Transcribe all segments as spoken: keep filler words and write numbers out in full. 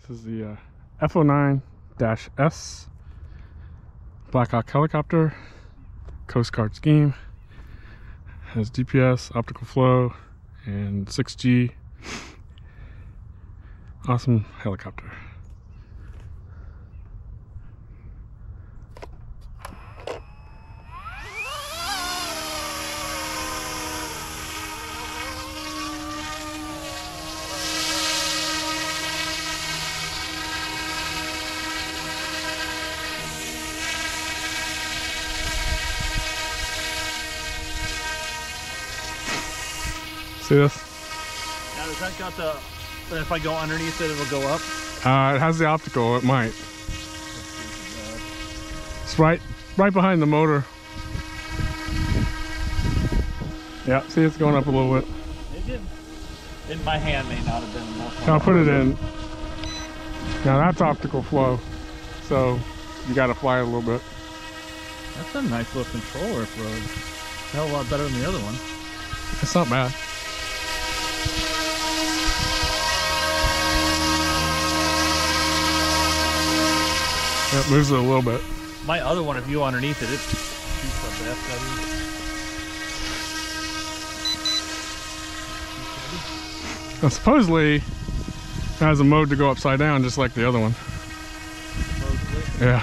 This is the uh, F oh nine dash S Blackhawk helicopter, Coast Guard scheme. Has G P S, optical flow, and six G. Awesome helicopter. See this? Now has that got the, if I go underneath it, it'll go up? Uh, it has the optical, it might. It's right, right behind the motor. Yeah, see it's going up a little bit. It did. In my hand may not have been enough. Now put it in. Now that's optical flow. So you gotta fly it a little bit. That's a nice little controller for a hell of a lot better than the other one. It's not bad. Yeah, it moves it a little bit. My other one, if you go underneath it, it shoots up the F W. Now, supposedly it has a mode to go upside down just like the other one. Supposedly. Yeah.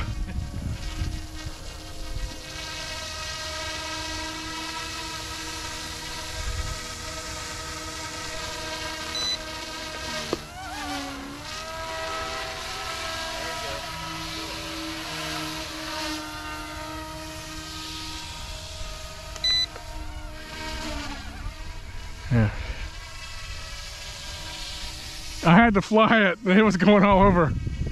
Yeah. I had to fly it. It was going all over.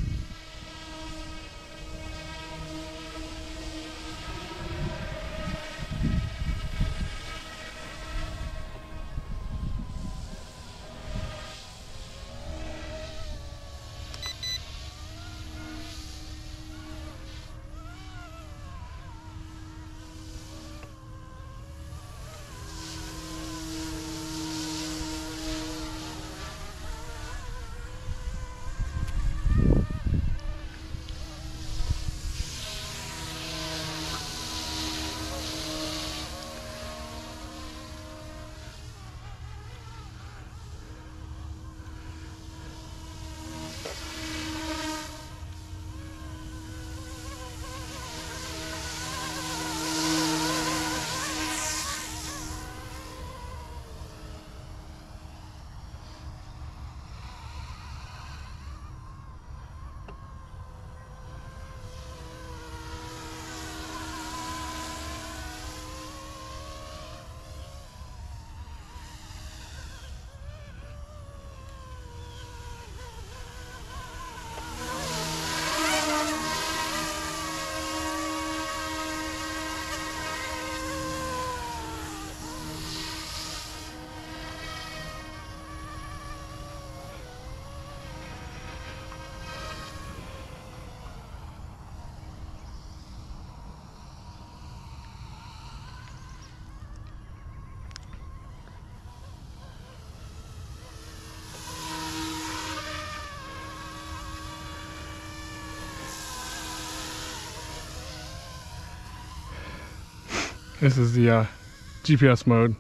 This is the uh, G P S mode.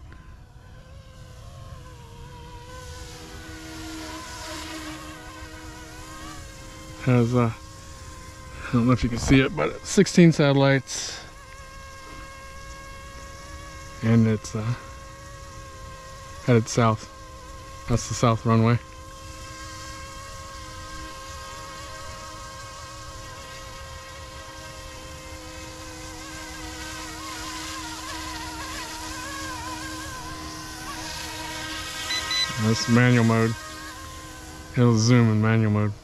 Has uh, I don't know if you can see it, but sixteen satellites, and it's uh, headed south. That's the south runway. That's manual mode. It'll zoom in manual mode.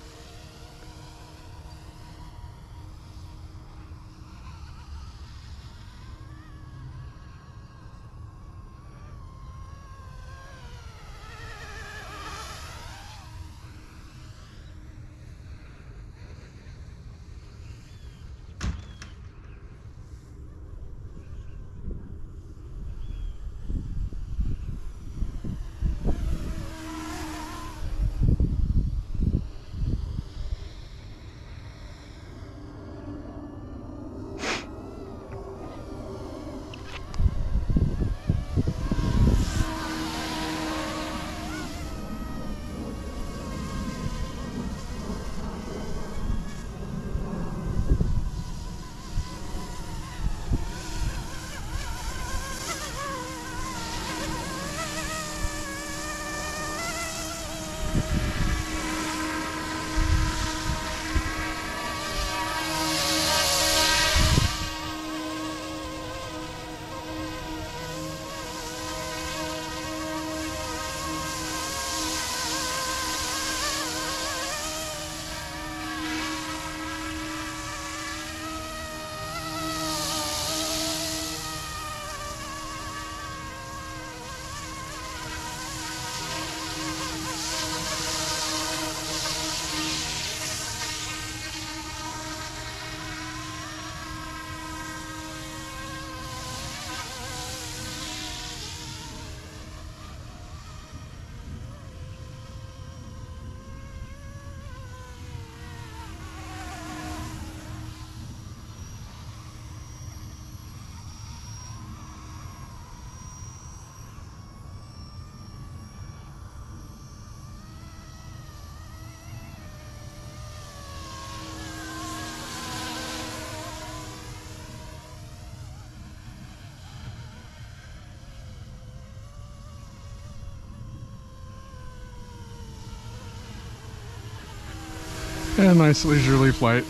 And a nice leisurely flight.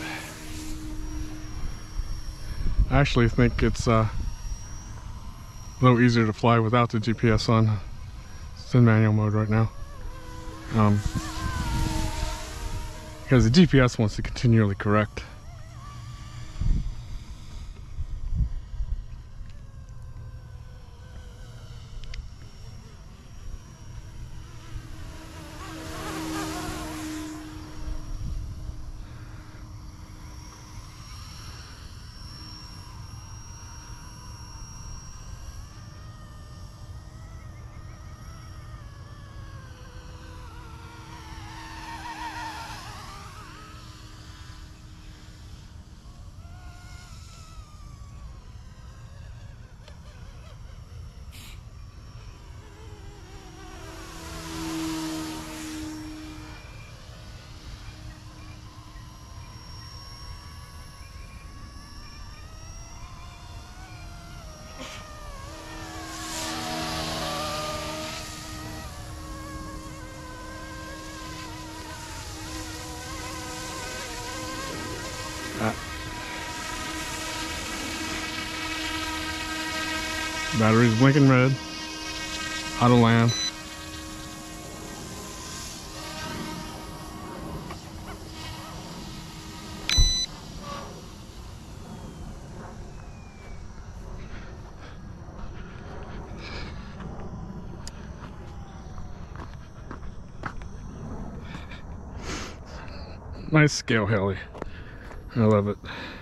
I actually think it's uh, a little easier to fly without the G P S on. It's in manual mode right now. Um, because the G P S wants to continually correct. Ah. Battery's blinking red. Auto land. Nice scale heli. I love it.